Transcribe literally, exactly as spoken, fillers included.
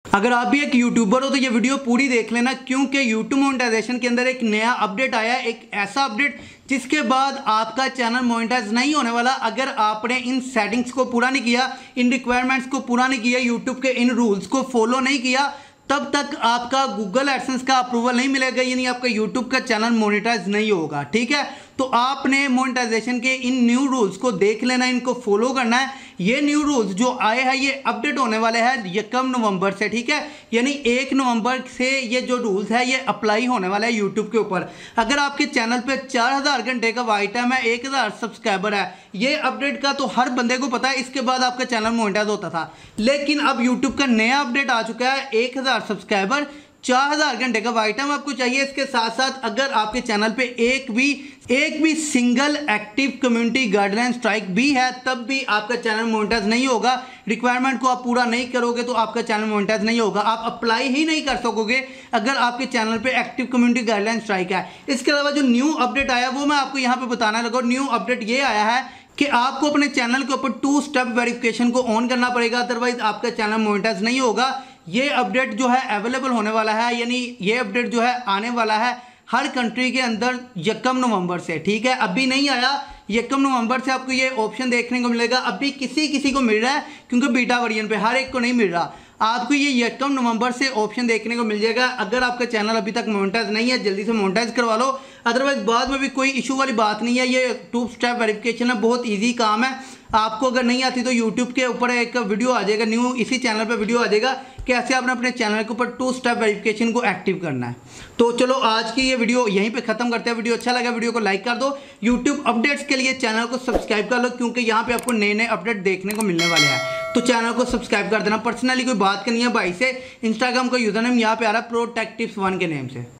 अगर आप भी एक यूट्यूबर हो तो ये वीडियो पूरी देख लेना, क्योंकि यूट्यूब मोनेटाइजेशन के अंदर एक नया अपडेट आया है, एक ऐसा अपडेट जिसके बाद आपका चैनल मोनेटाइज नहीं होने वाला अगर आपने इन सेटिंग्स को पूरा नहीं किया, इन रिक्वायरमेंट्स को पूरा नहीं किया, यूट्यूब के इन रूल्स को फॉलो नहीं किया, तब तक आपका गूगल एडसेंस का अप्रूवल नहीं मिलेगा, यानी आपका यूट्यूब का चैनल मोनेटाइज नहीं होगा। ठीक है, तो आपने मोनेटाइजेशन के इन न्यू रूल्स को देख लेना, इनको फॉलो करना है। ये न्यू रूल्स जो आए हैं ये अपडेट होने वाले हैं यकम नवंबर से। ठीक है, यानी एक नवंबर से ये जो रूल्स है ये अप्लाई होने वाला है यूट्यूब के ऊपर। अगर आपके चैनल पे चार हज़ार घंटे का वाच टाइम है, एक हज़ार सब्सक्राइबर है, ये अपडेट का तो हर बंदे को पता है, इसके बाद आपका चैनल मोनेटाइज होता था। लेकिन अब यूट्यूब का नया अपडेट आ चुका है, एक हज़ार सब्सक्राइबर, चार हज़ार घंटे का वाच टाइम आपको चाहिए। इसके साथ साथ अगर आपके चैनल पे एक भी एक भी single active community guideline strike भी है, तब भी आपका चैनल मोनेटाइज नहीं होगा। रिक्वायरमेंट को आप पूरा नहीं करोगे तो आपका चैनल मोनेटाइज नहीं होगा, आप अप्लाई ही नहीं कर सकोगे अगर आपके चैनल पे एक्टिव कम्युनिटी गाइडलाइन स्ट्राइक है। इसके अलावा जो न्यू अपडेट आया वो मैं आपको यहाँ पे बताने लगा। न्यू अपडेट ये आया है कि आपको अपने चैनल के ऊपर टू स्टेप वेरिफिकेशन को ऑन करना पड़ेगा, अदरवाइज आपका चैनल मोनेटाइज नहीं होगा। ये अपडेट जो है अवेलेबल होने वाला है, यानी ये अपडेट जो है आने वाला है हर कंट्री के अंदर यकम नवंबर से। ठीक है, अभी नहीं आया, यकम नवंबर से आपको ये ऑप्शन देखने को मिलेगा। अभी किसी किसी को मिल रहा है क्योंकि बीटा वर्जन पे हर एक को नहीं मिल रहा। आपको ये यकम नवंबर से ऑप्शन देखने को मिल जाएगा। अगर आपका चैनल अभी तक मोनेटाइज नहीं है जल्दी से मोनेटाइज करवा लो, अदरवाइज बाद में भी कोई इशू वाली बात नहीं है। ये टू स्टेप वेरिफिकेशन है, बहुत ईजी काम है। आपको अगर नहीं आती तो यूट्यूब के ऊपर एक वीडियो आ जाएगा, न्यू इसी चैनल पर वीडियो आ जाएगा कैसे आपने अपने चैनल के ऊपर टू स्टेप वेरिफिकेशन को एक्टिव करना है। तो चलो आज की ये वीडियो यहीं पे खत्म करते हैं। वीडियो अच्छा लगा वीडियो को लाइक कर दो, यूट्यूब अपडेट्स के लिए चैनल को सब्सक्राइब कर लो, क्योंकि यहाँ पे आपको नए नए अपडेट देखने को मिलने वाले हैं। तो चैनल को सब्सक्राइब कर देना। पर्सनली कोई बात करनी है भाई से, इंस्टाग्राम का यूजर नेम यहाँ पे आ रहा है प्रो टेक टिप्स वन के नेम से।